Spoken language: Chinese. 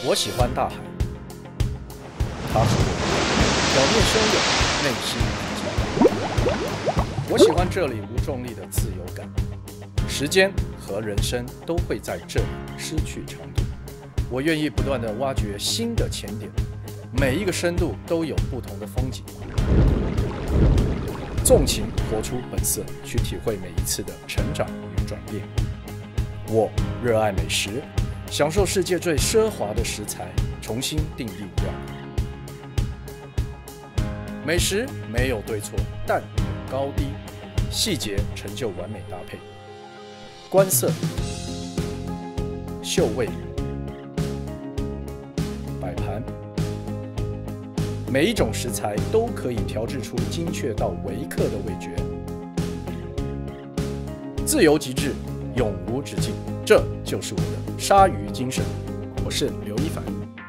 我喜欢大海，它是我，表面汹涌，内心平静。我喜欢这里无重力的自由感，时间和人生都会在这里失去长度。我愿意不断地挖掘新的潜点，每一个深度都有不同的风景。纵情活出本色，去体会每一次的成长与转变。我热爱美食，享受世界最奢华的食材，重新定义料理。美食没有对错，但有高低，细节成就完美搭配。观色、嗅味、摆盘，每一种食材都可以调制出精确到微克的味觉。自由极致，永无止境，这就是我的鲨鱼精神。我是刘一凡。